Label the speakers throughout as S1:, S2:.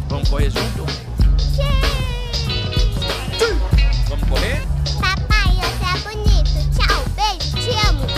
S1: Vamos correr junto? Vamos correr?
S2: Papai, você é bonito. Tchau, beijo, te amo.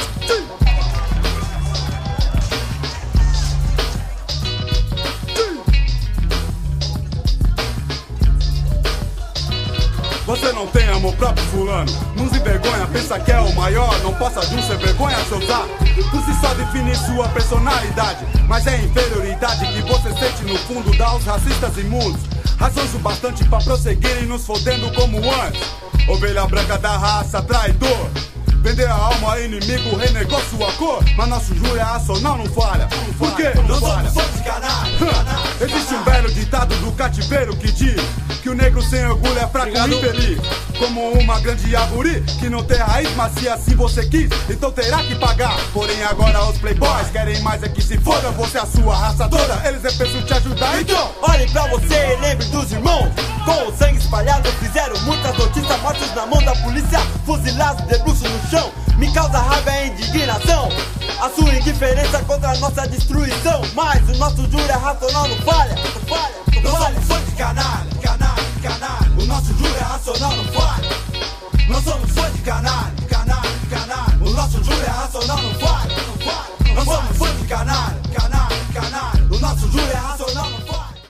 S3: Você não tem amor próprio, fulano. Não se envergonha, pensa que é o maior. Não passa de um sem vergonha soltar. Por si só define sua personalidade, mas é inferioridade que você sente no fundo. Dá aos racistas imundos razões o bastante pra prosseguirem nos fodendo como antes. Ovelha branca da raça, traidor. Vender a alma ao inimigo, renegou sua cor. Mas nosso júri é racional, não falha. Por quê?
S4: Não somos fãs de canalha.
S3: Existe um velho ditado do cativeiro que diz que o negro sem orgulho é fraco e infeliz, como uma grande árvore que não tem raiz, mas se assim você quis, então terá que pagar. Porém agora os playboys querem mais é que se foda. Você é a sua raça toda, eles é pensam te ajudar.
S4: Então, olhem pra você e lembre dos irmãos. Com o sangue espalhado fizeram muitas notícias. Mortos na mão da polícia, fuzilados de bruxo no chão. Me causa raiva e indignação a sua indiferença contra a nossa destruição. Mas o nosso júri é racional, não falha. Não somos fãs de canalha. O nosso júri é racional, não falha. Nós somos fãs de canalha. O nosso júri é racional, não falha. Nós somos fãs de canalha.